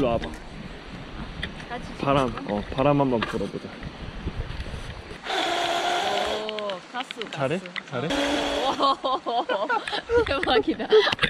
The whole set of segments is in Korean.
일로 와봐. 바람 한번 불어보자. 오, 가스. 잘해? 잘해? 대박이다.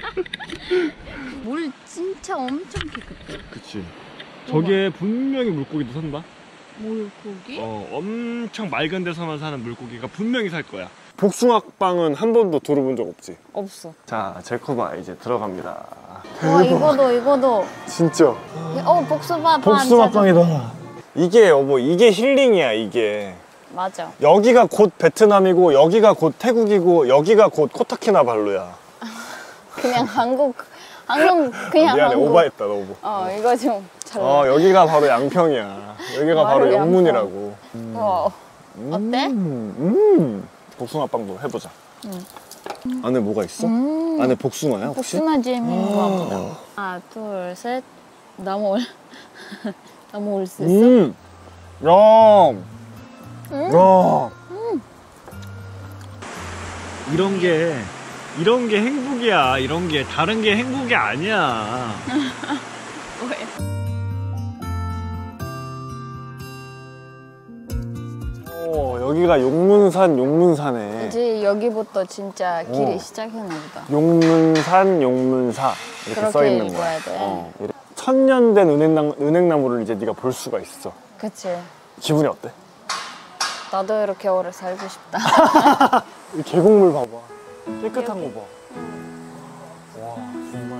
물 진짜 엄청 깨끗해. 그치. 저게 분명히 물고기도 산다. 물고기? 엄청 맑은 데서만 사는 물고기가 분명히 살 거야. 복숭아빵은 한 번도 들어본 적 없지? 없어. 자, 젤코바 이제 들어갑니다. 와, 이거도. 진짜. 복숭아빵. 복숭아빵이다. 이게 여보, 이게 힐링이야, 이게. 맞아. 여기가 곧 베트남이고, 여기가 곧 태국이고, 여기가 곧 코타키나발루야. 그냥 한국 그냥 미안해, 한국. 오바했다, 너무. 이거 좀 잘라. 여기가 바로 양평이야. 여기가 바로 영문이라고. 어때? 복숭아빵도 해보자. 안에 뭐가 있어? 안에 복숭아야 혹시? 복숭아 잼인가 보다. 하나, 둘, 셋. 너무 올 수 있어? 야. 이런 게 행복이야. 이런 게 다른 게 행복이 아니야. 왜? 여기가 용문산이네. 이제 여기부터 진짜 길이 시작했나 보다. 용문사 이렇게 써 있는 거야. 돼. 천년 된 은행나무를 이제 네가 볼 수가 있어. 그치. 기분이 어때? 나도 이렇게 오래 살고 싶다. 이 계곡물 봐봐. 깨끗한 거 봐. 와, 정말.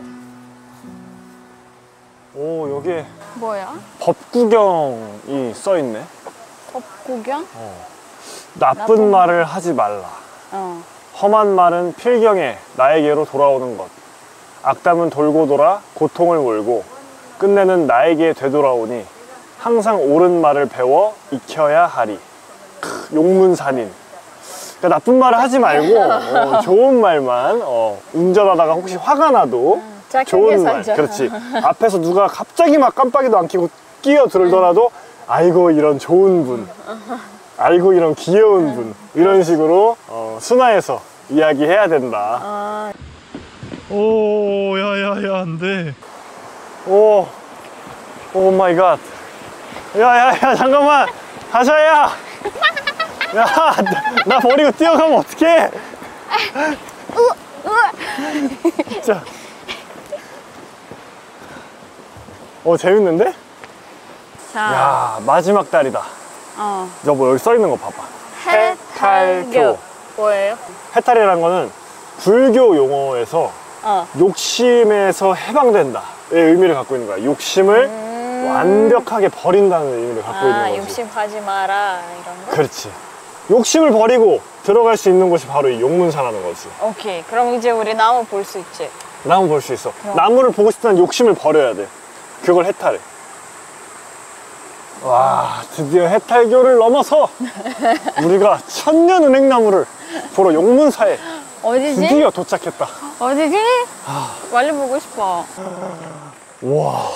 오, 여기에 뭐야? 법구경이 써 있네. 법구경? 나쁜 말을 하지 말라. 험한 말은 필경에 나에게로 돌아오는 것. 악담은 돌고 돌아 고통을 몰고 끝내는 나에게 되돌아오니 항상 옳은 말을 배워 익혀야 하리. 용문산인. 그러니까 나쁜 말을 하지 말고 좋은 말만 운전하다가 혹시 화가 나도 좋은 말. 그렇지. 앞에서 누가 갑자기 막 깜빡이도 안 켜고 끼어들더라도 아이고 이런 좋은 분, 아이고 이런 귀여운 분, 이런 식으로 순화해서 이야기해야 된다. 오, 야야야, 안 돼. 오 마이 갓. 야야야, 잠깐만. 다샤야. 야, 나 버리고 뛰어가면 어떡해. 진짜. 재밌는데? 자. 야, 마지막 달이다. 여보, 여기 써있는 거 봐봐. 해탈교. 뭐예요? 해탈이라는 거는 불교 용어에서 욕심에서 해방된다 의 의미를 갖고 있는 거야. 욕심을 완벽하게 버린다는 의미를 갖고 있는 거지. 욕심하지 마라 이런 거? 그렇지. 욕심을 버리고 들어갈 수 있는 곳이 바로 이 용문사라는 거지. 오케이. 그럼 이제 우리 나무 볼 수 있지? 나무 볼 수 있어. 나무를 보고 싶다는 욕심을 버려야 돼. 그걸 해탈해. 와, 드디어 해탈교를 넘어서 우리가 천년 은행나무를 보러 용문사에 어디지? 드디어 도착했다. 어디지? 빨리 보고 싶어. 와,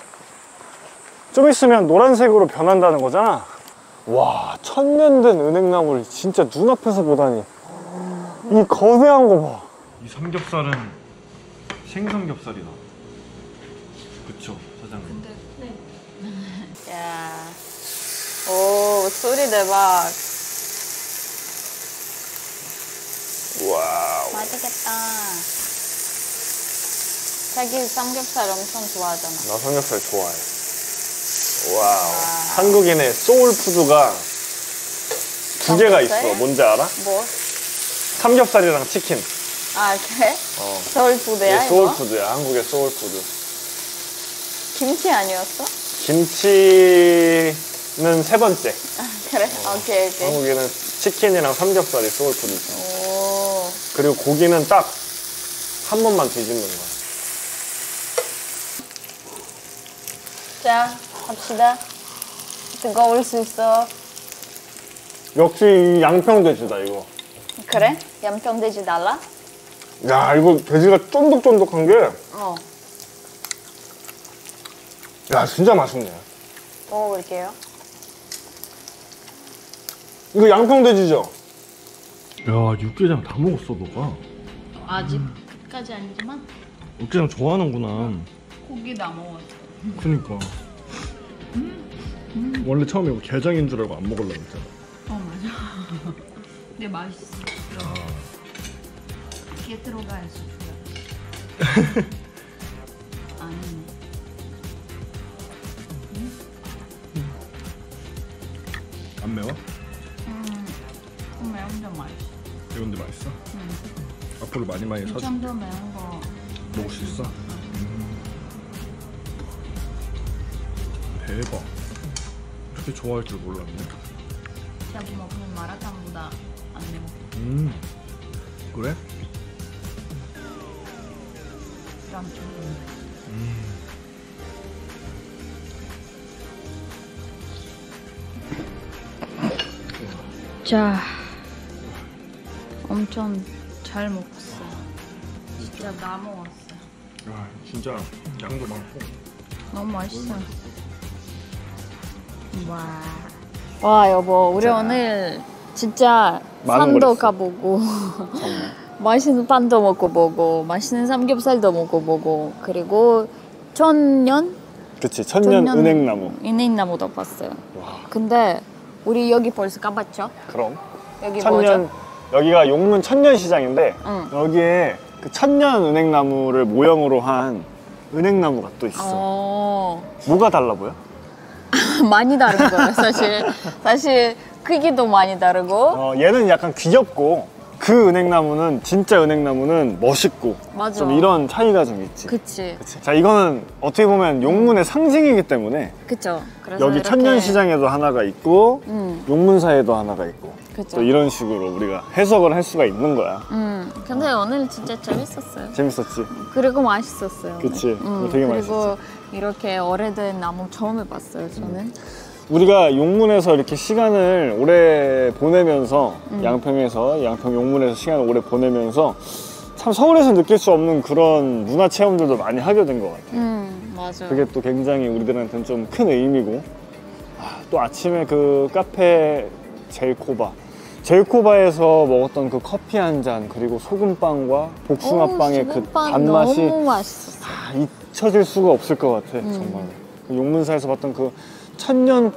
좀 있으면 노란색으로 변한다는 거잖아. 와, 천년 된 은행나무를 진짜 눈앞에서 보다니. 이 거대한 거 봐. 이 삼겹살은 생삼겹살이다. 그쵸, 사장님? 네. 야, 오, 소리 대박. 와우. 맛있겠다. 자기 삼겹살 엄청 좋아하잖아. 나 삼겹살 좋아해. 와우. 한국인의 소울푸드가 두 개가 있어. 뭔지 알아? 뭐? 삼겹살이랑 치킨. 아, 그래? 소울푸드야, 이거? 소울푸드야. 한국의 소울푸드. 김치 아니었어? 김치는 세 번째. 그래? 오케이. 한국에는 치킨이랑 삼겹살이 소울푸드지. 오. 그리고 고기는 딱 한 번만 뒤집는 거야. 자, 갑시다. 뜨거울 수 있어. 역시 이 양평돼지다, 이거. 그래? 양평돼지 달라? 야, 이거 돼지가 쫀득쫀득한 게. 야, 진짜 맛있네. 먹어볼게요. 이거 양평돼지죠? 야, 육개장 다 먹었어, 너가. 아직까지 아니지만 육개장 좋아하는구나. 고기 다 먹었어. 그니까. 원래 처음에 이거 게장인 줄 알고 안 먹으려고 했잖아. 맞아. 근데 맛있어. 야. 이게 들어가야지. 아니네. 안 매워? 매운 점 맛있어. 매운데 맛있어? 앞으로 많이 이 사줄. 정도 매운 거 먹을 수 있어? 대박. 이렇게 좋아할 줄 몰랐네. 자주 먹는 마라탕보다 안 매워. 그래? 그럼 좀. 자, 엄청 잘 먹었어. 진짜 다 먹었어. 야, 진짜 양도 많고. 너무 맛있어. 와 여보, 우리 오늘 진짜 산도 가보고 맛있는 빵도 먹어보고 맛있는 삼겹살도 먹어보고 그리고 천년? 그치, 천년 은행나무. 은행나무도 봤어요. 와. 근데 우리 여기 벌써 가봤죠? 그럼. 여기 천년, 뭐죠? 여기가 용문 천년시장인데 응. 여기에 그 천년 은행나무를 모형으로 한 은행나무가 또 있어. 뭐가 달라 보여? 많이 다른 거예요, 사실. 사실 크기도 많이 다르고. 얘는 약간 귀엽고 그 은행나무는 진짜 은행나무는 멋있고. 맞아. 좀 이런 차이가 좀 있지. 그치. 자, 이거는 어떻게 보면 용문의 상징이기 때문에 그쵸. 그래서 여기 이렇게... 천년시장에도 하나가 있고 용문사에도 하나가 있고 그쵸. 또 이런 식으로 우리가 해석을 할 수가 있는 거야. 근데 오늘 진짜 재밌었어요. 재밌었지? 그리고 맛있었어요. 그치. 되게 그리고 맛있었지. 이렇게 오래된 나무 처음 해봤어요, 저는. 우리가 용문에서 이렇게 시간을 오래 보내면서 양평 용문에서 시간을 오래 보내면서 참 서울에서 느낄 수 없는 그런 문화 체험들도 많이 하게 된 것 같아요. 맞아. 그게 또 굉장히 우리들한테는 좀 큰 의미고. 또 아침에 그 카페 제일코바에서 먹었던 그 커피 한 잔 그리고 소금빵과 복숭아빵의 그 단맛이 너무 맛있었어. 잊혀질 수가 없을 것 같아. 정말 그 용문사에서 봤던 그 천년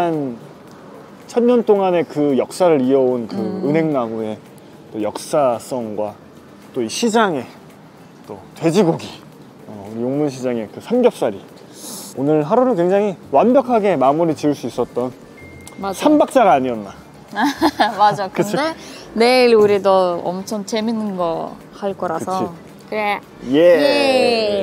동안의 그 역사를 이어온 그 은행나무의 또 역사성과 또 이 시장의 또 돼지고기, 용문시장의 그 삼겹살이 오늘 하루를 굉장히 완벽하게 마무리 지을 수 있었던 맞아. 3박자가 아니었나. 맞아. 근데 내일 우리도 엄청 재밌는 거 할 거라서. 그치. 그래. 예.